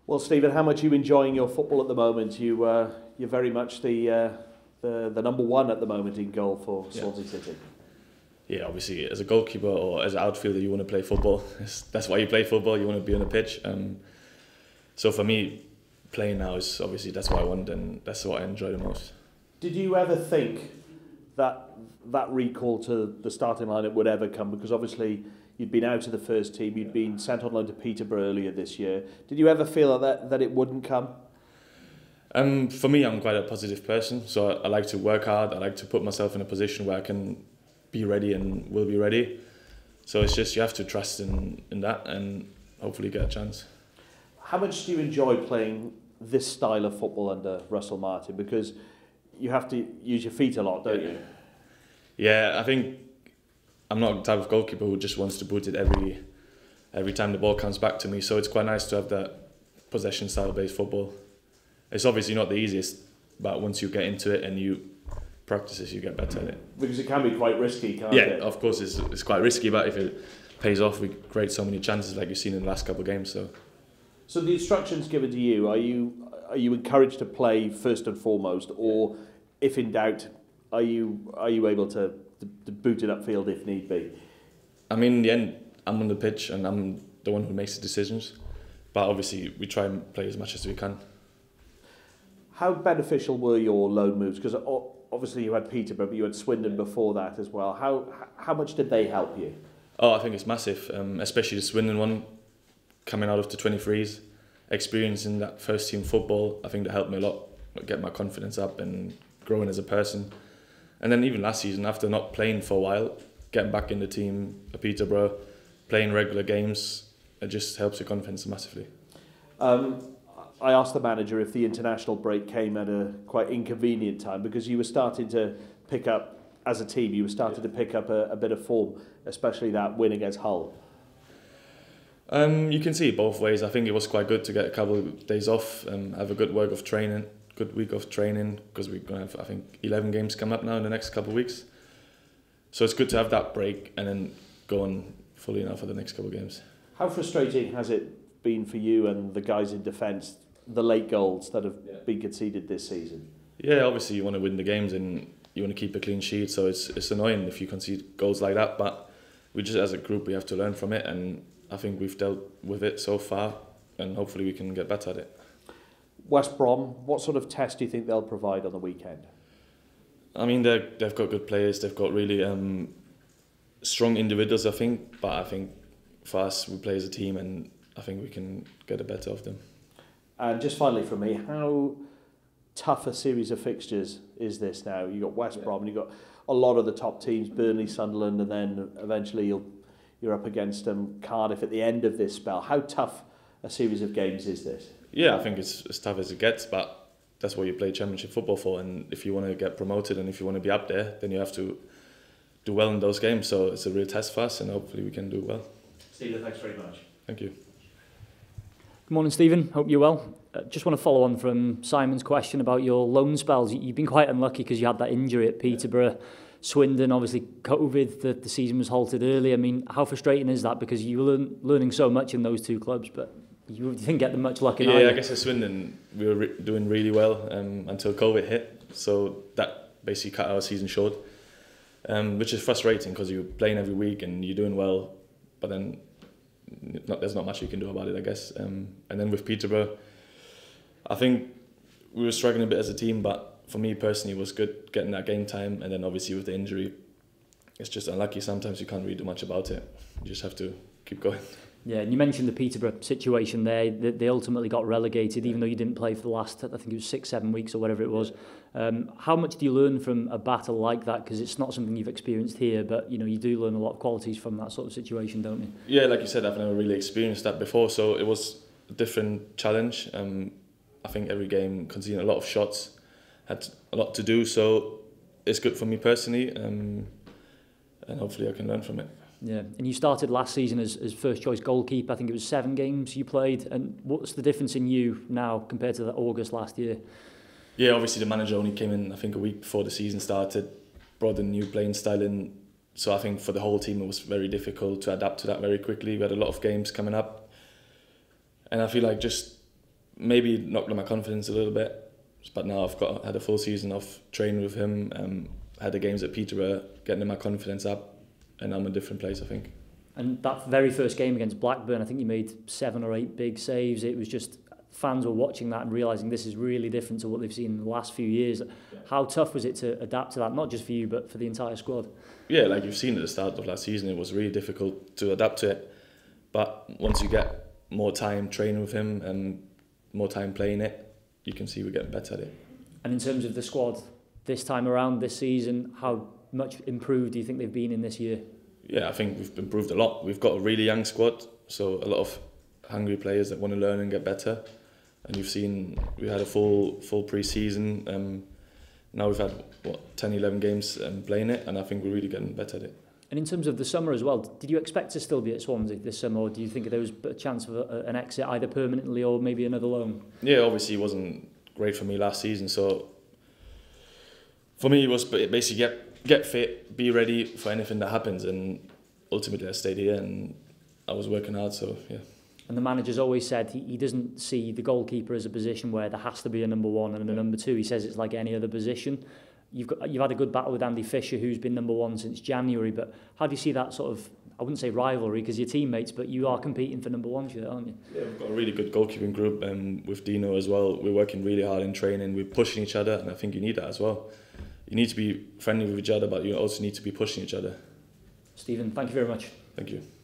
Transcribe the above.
Well, Stephen, how much are you enjoying your football at the moment? You're very much the number one at the moment in goal for Swansea City. Yeah, obviously, as a goalkeeper or as an outfielder, you want to play football. That's why you play football. You want to be on the pitch. So for me, playing now is obviously that's what I want, and that's what I enjoy the most. Did you ever think that recall to the starting lineup would ever come? Because obviously you'd been out of the first team, you'd been sent on loan to Peterborough earlier this year. Did you ever feel that it wouldn't come? For me, I'm quite a positive person, so I like to work hard. I like to put myself in a position where I can be ready and will be ready. So it's just you have to trust in that and hopefully get a chance. How much do you enjoy playing this style of football under Russell Martin? Because you have to use your feet a lot, don't you? Yeah, I think I'm not the type of goalkeeper who just wants to boot it every time the ball comes back to me. So it's quite nice to have that possession style based football. It's obviously not the easiest, but once you get into it and you practice it, you get better at it. Because it can be quite risky, can't it? Yeah, of course it's quite risky, but if it pays off, we create so many chances like you've seen in the last couple of games. So the instructions given to you, are you encouraged to play first and foremost, or if in doubt, are you able to boot it upfield if need be? I mean, in the end, I'm on the pitch and I'm the one who makes the decisions, but obviously we try and play as much as we can. How beneficial were your loan moves? Because obviously you had Peterborough, but you had Swindon before that as well. How much did they help you? Oh, I think it's massive, especially the Swindon one, coming out of the 23s, experiencing that first team football. I think that helped me a lot, get my confidence up and growing as a person. And then even last season, after not playing for a while, getting back in the team at Peterborough, playing regular games, it just helps your confidence massively. I asked the manager if the international break came at a quite inconvenient time, because you were starting to pick up, as a team, to pick up a bit of form, especially that win against Hull. You can see it both ways. I think it was quite good to get a couple of days off and have a good week of training, because we're going to have, I think, 11 games come up now in the next couple of weeks. So it's good to have that break and then go on fully now for the next couple of games. How frustrating has it been for you and the guys in defence, the late goals that have been conceded this season? Yeah, obviously you want to win the games and you want to keep a clean sheet, so it's annoying if you concede goals like that, but we just, as a group, we have to learn from it, and I think we've dealt with it so far, and hopefully we can get better at it. West Brom, what sort of test do you think they'll provide on the weekend? I mean, they've got good players, they've got really strong individuals, I think, but I think for us, we play as a team and I think we can get the better of them. And just finally from me, how tough a series of fixtures is this now? You've got West Brom and you've got a lot of the top teams, Burnley, Sunderland, and then eventually you're up against Cardiff at the end of this spell. How tough a series of games is this? Yeah, I think it's as tough as it gets, but that's what you play Championship football for, and if you want to get promoted and if you want to be up there, then you have to do well in those games. So it's a real test for us and hopefully we can do well. Stephen, thanks very much. Thank you. Good morning, Stephen. Hope you're well. Just want to follow on from Simon's question about your loan spells. You've been quite unlucky because you had that injury at Peterborough, Swindon, obviously COVID, the season was halted early. I mean, how frustrating is that? Because you were learning so much in those two clubs, but you didn't get them much luck in either. Yeah, I guess at Swindon we were doing really well until COVID hit, so that basically cut our season short, which is frustrating because you're playing every week and you're doing well, but then there's not much you can do about it, I guess. And then with Peterborough, I think we were struggling a bit as a team, but for me personally it was good getting that game time, and then obviously with the injury it's just unlucky. Sometimes you can't really do much about it, you just have to keep going. Yeah, and you mentioned the Peterborough situation there. They ultimately got relegated, even though you didn't play for the last, I think it was 6-7 weeks or whatever it was. How much do you learn from a battle like that? Because it's not something you've experienced here, but you do learn a lot of qualities from that sort of situation, don't you? Yeah, like you said, I've never really experienced that before, so it was a different challenge. I think every game conceding a lot of shots, had a lot to do, so it's good for me personally, and hopefully I can learn from it. Yeah, and you started last season as first choice goalkeeper. I think it was 7 games you played. And what's the difference in you now compared to the August last year? Yeah, obviously the manager only came in, I think, a week before the season started, brought a new playing style in. So I think for the whole team it was very difficult to adapt to that very quickly. We had a lot of games coming up. And I feel like just maybe knocked my confidence a little bit, but now I've had a full season of training with him, had the games at Peterborough, getting my confidence up, and I'm in a different place, I think. And that very first game against Blackburn, I think you made 7 or 8 big saves. It was just, fans were watching that and realising this is really different to what they've seen in the last few years. How tough was it to adapt to that, not just for you, but for the entire squad? Yeah, like you've seen at the start of last season, it was really difficult to adapt to it. But once you get more time training with him and more time playing it, you can see we're getting better at it. And in terms of the squad, this time around, this season, how much improved do you think they've been in this year? Yeah, I think we've improved a lot. We've got a really young squad, so a lot of hungry players that want to learn and get better. And you've seen we had a full pre-season. Now we've had 10, 11 games playing it, and I think we're really getting better at it. And in terms of the summer as well, did you expect to still be at Swansea this summer, or do you think there was a chance of an exit either permanently or maybe another loan? Yeah, obviously it wasn't great for me last season, so for me it was basically get fit, be ready for anything that happens, and ultimately I stayed here and I was working hard, so yeah. And the manager's always said he doesn't see the goalkeeper as a position where there has to be a number 1 and a number 2. He says it's like any other position. You've had a good battle with Andy Fisher, who's been number 1 since January, but how do you see that sort of, I wouldn't say rivalry because you're teammates, but you are competing for number 1, aren't you? Yeah, we've got a really good goalkeeping group, and with Dino as well. We're working really hard in training, we're pushing each other, and I think you need that as well. You need to be friendly with each other, but you also need to be pushing each other. Stephen, thank you very much. Thank you.